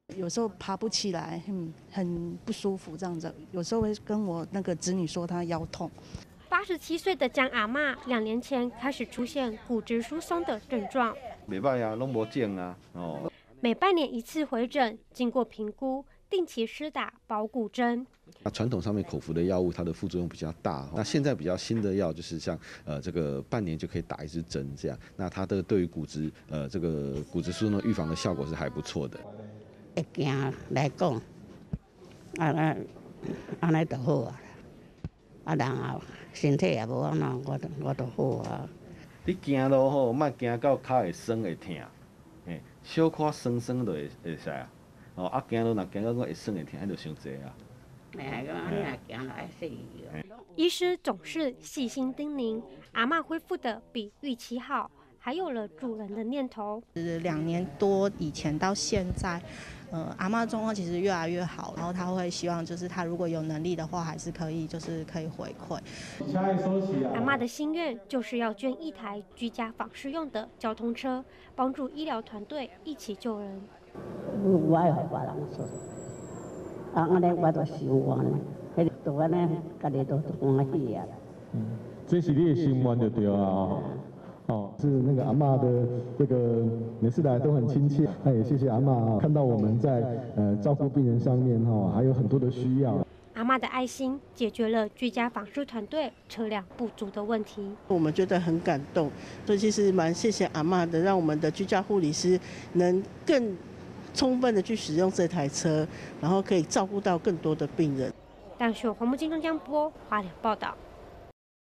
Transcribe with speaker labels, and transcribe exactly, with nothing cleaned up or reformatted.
Speaker 1: 有时候爬不起来，很很不舒服这样子。有时候会跟我那个子女说她腰痛。
Speaker 2: 八十七岁的江阿嬷，两年前开始出现骨质疏松的症状。
Speaker 3: 袂歹啊，拢无症啊，哦。
Speaker 2: 每半年一次回诊，经过评估，定期施打保骨针。
Speaker 4: 那传统上面口服的药物，它的副作用比较大。那现在比较新的药，就是像呃这个半年就可以打一支针这样。那它的对于骨质呃这个骨质疏松预防的效果是还不错的。
Speaker 5: 会行来讲，啊那安尼就好啊。啊人啊身体也无安怎，我我就好啊。
Speaker 3: 你行路吼，莫行到脚会酸会痛，嘿，小可酸酸就会会使啊。哦，啊行路若行到会酸会痛，迄就伤济啊。
Speaker 2: 医师总是细心叮咛，阿嬷恢复的比预期好，还有了助人的念头。
Speaker 6: 两年多以前到现在，呃，阿嬷状况其实越来越好，然后她会希望就是她如果有能力的话，还是可以就是可以回馈。
Speaker 2: 阿嬷的心愿就是要捐一台居家访视用的交通车，帮助医疗团队一起救人。
Speaker 5: 我爱互别人做。啊，安尼我都想完了，迄都安尼，家己都欢喜啊。
Speaker 7: 嗯，这是你的心愿就对了啊。哦，是那个阿嬷的这个每次来都很亲切，那也谢谢阿嬷看到我们在呃照顾病人上面哈，还有很多的需要。
Speaker 2: 阿嬷的爱心解决了居家访视团队车辆不足的问题，
Speaker 1: 我们觉得很感动，所以其实蛮谢谢阿嬷的，让我们的居家护理师能更充分的去使用这台车，然后可以照顾到更多的病人。
Speaker 2: 但是黄木金中江波华联报道。